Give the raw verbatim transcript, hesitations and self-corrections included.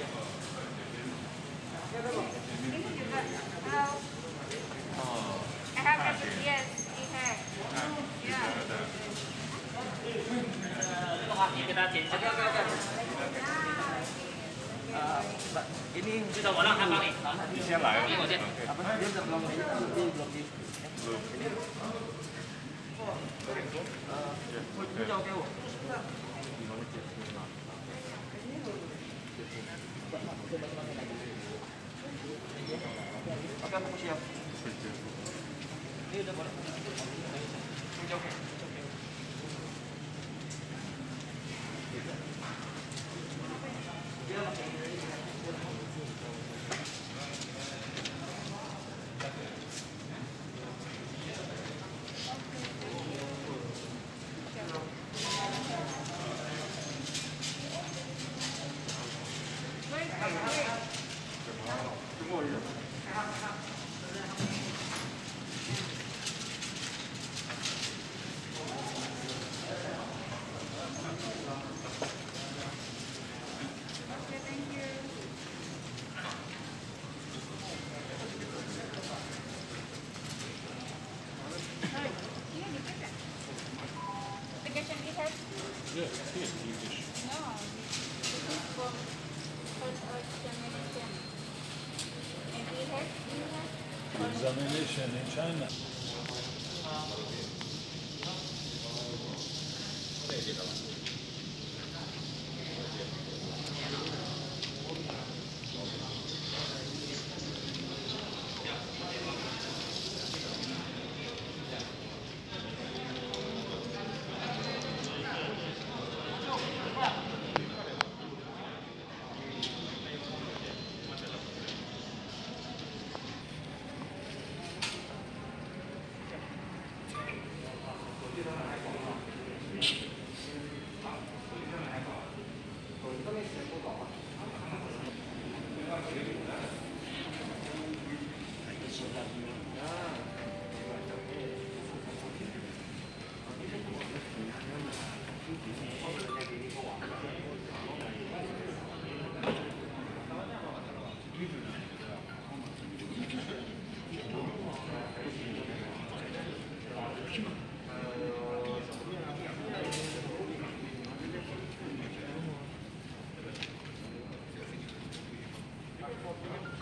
Ini juga. Halo. I have every, yes, we have. Yeah. Kita change. Oke, oke, oke. Mbak, ini sudah orang apa nih? Siapa ya? Apa dia udah belum di belum di Belum. Ini jauh jauh. Oke, aku siap. Ini udah boleh. Ini oke. Yeah, yeah, English. No, this is for first examination. And we have, we have. Examination in China. Thank you.